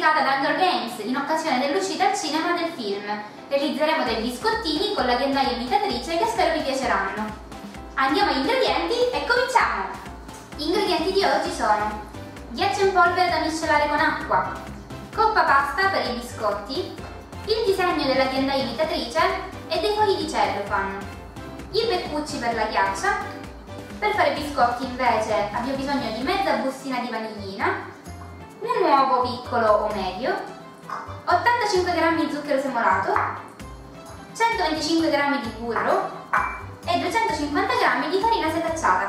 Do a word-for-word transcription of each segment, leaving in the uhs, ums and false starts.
pubblicata da Hunger Games in occasione dell'uscita al cinema del film. Realizzeremo dei biscottini con la ghiandaia imitatrice che spero vi piaceranno. Andiamo agli ingredienti e cominciamo! Gli ingredienti di oggi sono ghiaccio in polvere da miscelare con acqua, coppa pasta per i biscotti, il disegno della ghiandaia imitatrice e dei fogli di cellophane, i beccucci per la ghiaccia. Per fare biscotti invece abbiamo bisogno di mezza bustina di vaniglina, un uovo piccolo o medio, ottantacinque grammi di zucchero semolato, centoventicinque grammi di burro e duecentocinquanta grammi di farina setacciata.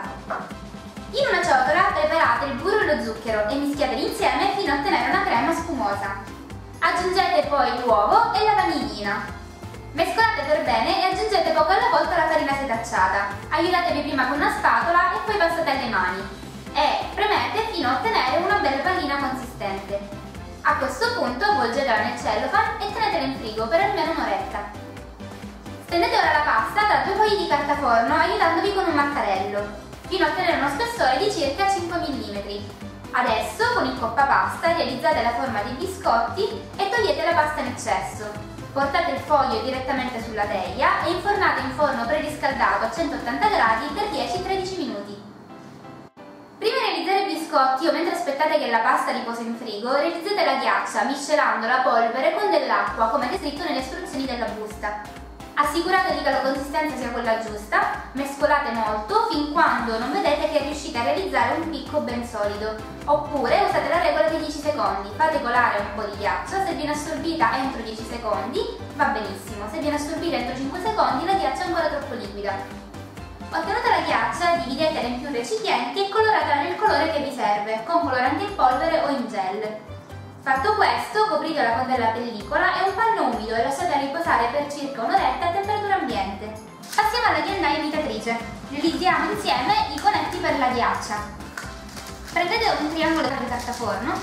In una ciotola preparate il burro e lo zucchero e mischiateli insieme fino a ottenere una crema spumosa. Aggiungete poi l'uovo e la vaniglina. Mescolate per bene e aggiungete poco alla volta la farina setacciata. Aiutatevi prima con una spatola e poi passate alle mani. E premete fino a ottenere una bella pallina consistente. A questo punto avvolgetela nel cellophane e tenetela in frigo per almeno un'oretta. Stendete ora la pasta tra due fogli di carta forno aiutandovi con un mattarello, fino a ottenere uno spessore di circa cinque millimetri. Adesso con il coppa pasta realizzate la forma dei biscotti e togliete la pasta in eccesso. Portate il foglio direttamente sulla teglia e infornate in forno preriscaldato a centottanta gradi per dieci tredici minuti. Prima di realizzare i biscotti o mentre aspettate che la pasta riposi in frigo, realizzate la ghiaccia miscelando la polvere con dell'acqua come descritto nelle istruzioni della busta. Assicuratevi che la consistenza sia quella giusta, mescolate molto fin quando non vedete che riuscite a realizzare un picco ben solido. Oppure usate la regola dei dieci secondi, fate colare un po' di ghiaccia, se viene assorbita entro dieci secondi va benissimo, se viene assorbita entro cinque secondi la ghiaccia è ancora troppo liquida. Ottenuta la ghiaccia, dividetela in più recipienti e coloratela nel colore che vi serve, con colorante in polvere o in gel. Fatto questo, copritela con della pellicola e un panno umido e lasciatela riposare per circa un'oretta a temperatura ambiente. Passiamo alla ghiandaia imitatrice. Realizziamo insieme i conetti per la ghiaccia. Prendete un triangolo di carta forno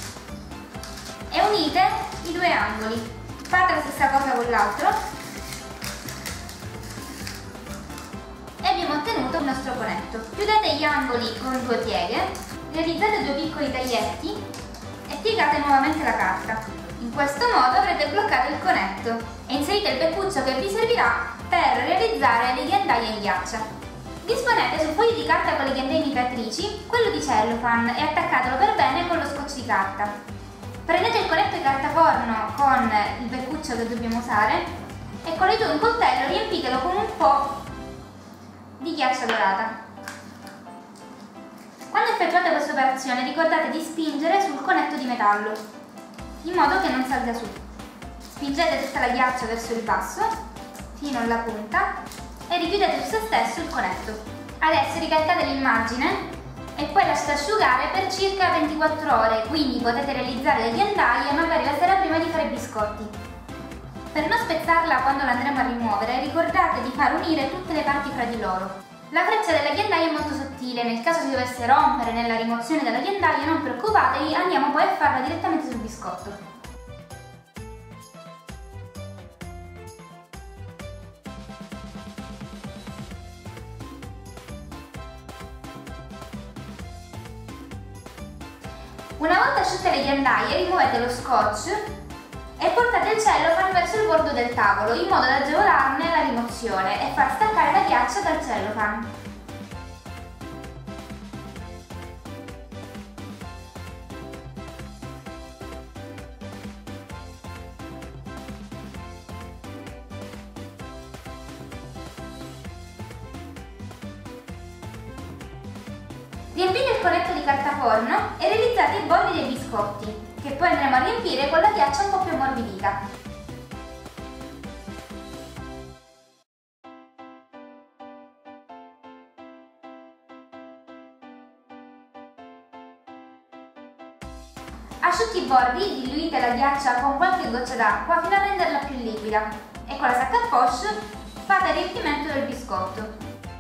e unite i due angoli. Fate la stessa cosa con l'altro e abbiamo ottenuto il nostro conetto. Chiudete gli angoli con due pieghe, realizzate due piccoli taglietti e piegate nuovamente la carta. In questo modo avrete bloccato il conetto e inserite il beccuccio che vi servirà per realizzare le ghiandaie in ghiaccia. Disponete sul foglio di carta con le ghiandaie imitatrici quello di cellophane e attaccatelo per bene con lo scotch di carta. Prendete il conetto di carta forno con il beccuccio che dobbiamo usare e con un coltello riempitelo con un po' di ghiaccia dorata. Quando effettuate questa operazione ricordate di spingere sul conetto di metallo, in modo che non salga su. Spingete tutta la ghiaccia verso il basso, fino alla punta, e richiudete su se stesso il conetto. Adesso ricaricate l'immagine e poi lasciate asciugare per circa ventiquattro ore, quindi potete realizzare le ghiandaie magari la sera prima di fare i biscotti. Per non spezzarla quando la andremo a rimuovere, ricordate di far unire tutte le parti fra di loro. La freccia della ghiandaia è molto sottile, nel caso si dovesse rompere nella rimozione della ghiandaia non preoccupatevi, andiamo poi a farla direttamente sul biscotto. Una volta asciutte le ghiandaie rimuovete lo scotch e portate il cellophane verso il bordo del tavolo in modo da agevolarne la rimozione e far staccare la ghiaccia dal cellophane. Riempite il conetto di carta forno e realizzate i bordi dei biscotti, che poi andremo a riempire con la ghiaccia un po' più ammorbidita. Asciutti i bordi, diluite la ghiaccia con qualche goccia d'acqua fino a renderla più liquida e con la sacca a poche fate il riempimento del biscotto.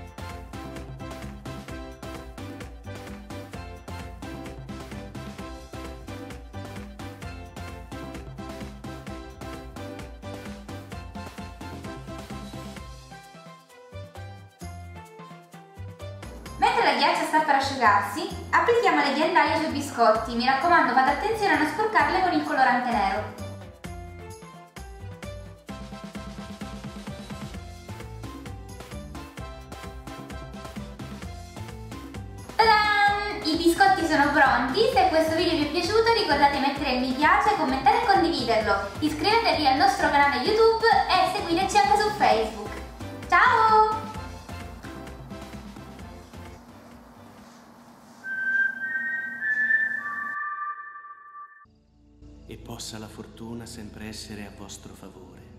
Mentre la ghiaccia sta per asciugarsi, applichiamo le ghiandaie sui biscotti. Mi raccomando, fate attenzione a non sporcarle con il colorante pronti? Se questo video vi è piaciuto ricordate di mettere mi piace, commentare e condividerlo. Iscrivetevi al nostro canale YouTube e seguiteci anche su Facebook. Ciao! E possa la fortuna sempre essere a vostro favore.